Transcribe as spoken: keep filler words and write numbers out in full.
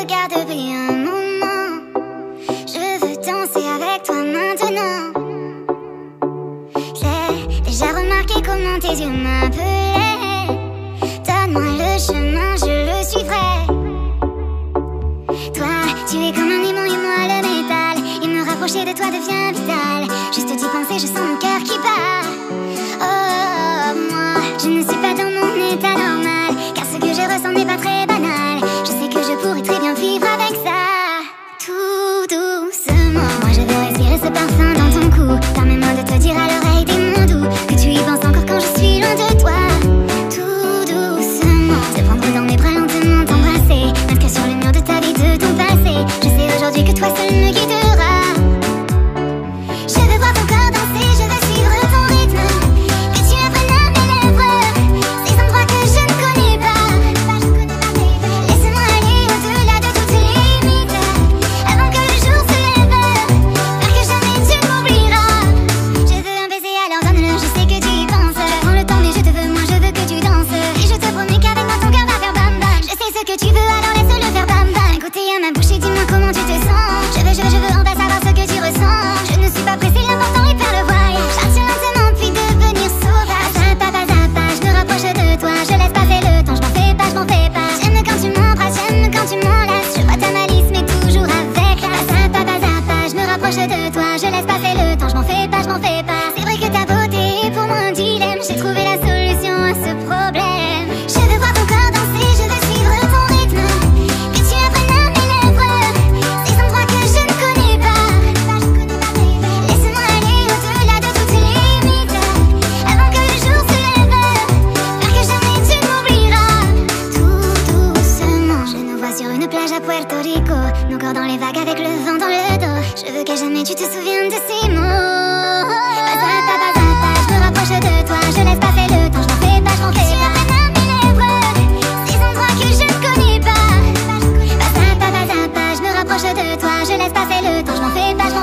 regarde depuis un moment. Je veux danser avec toi maintenant. J'ai déjà remarqué comment tes yeux m'appelaient. Donne-moi le chemin, je le suivrai. Toi, tu es comme un aimant et moi le métal. Et me rapprocher de toi devient vital. Juste d'y penser, je sens mon cœur qui bat. Oh, moi, je ne suis pas dans mon état normal, car ce que je ressens n'est pas très banal. Je sais que je pourrais très bien vivre avec ça. Tout doucement, moi je veux respirer ce parfum dans ton cou. Permets-moi de te dire à l'oreille des mots doux, que tu y penses encore quand je suis loin de toi. Tout doucement, te prendre dans mes bras lentement, t'embrasser, m'inscrire sur le mur de ta vie, de ton passé. Je sais aujourd'hui que toi seul me guidera. Je veux voir ton corps danser, je veux suivre ton rythme, que tu apprennes à mes lèvres ces endroits que je ne connais pas. Laisse-moi aller au-delà de toutes les limites, avant que le jour se lève, faire que jamais tu m'oublieras. Je veux un baiser, alors donne-le, je sais que tu y penses. Je prends le temps mais je te veux, moi je veux que tu danses. Et je te promets qu'avec moi ton cœur va faire bam bam. Je sais ce que tu veux, alors laisse-le faire bam bam. Écoutez à ma bouche et dis-moi comment tu te sens. Je veux, je veux, je veux enfin savoir ce que tu ressens. Je ne suis pas pressée, l'important est faire le voyage. Partir lentement puis devenir sauvage. Pas à pas, pas à pas, je me rapproche de toi. Je laisse passer le temps, je m'en fais pas, je m'en fais pas. J'aime quand tu m'embrasses, j'aime quand tu m'enlaces. Je vois ta malice mais toujours avec la. Pas à pas, pas à pas, je me rapproche de toi. Je laisse passer le temps, je m'en fais pas, je m'en fais pas. C'est vrai que ta beauté est pour moi un dilemme. J'ai trouvé la solution à ce problème. Je veux voir ton corps danser, je veux suivre ton rythme, que tu apprennes à mes lèvres ces endroits que je ne connais pas. Laisse-moi aller au-delà de toutes les limites, avant que le jour se lève, faire que jamais tu m'oublieras. Tout doucement, je nous vois sur une plage à Puerto Rico, nos corps dans les vagues avec le vent dans le dos. Je veux que jamais tu te souviennes de ces mots. Pas à pas, pas à pas, je me rapproche de toi. Je laisse passer le temps, je m'en fais pas, je m'en fais pas. Que tu apprennes à mes lèvres ces endroits que je ne connais pas. Pas à pas, pas à pas, je me rapproche de toi. Je laisse passer le temps, je m'en fais pas, je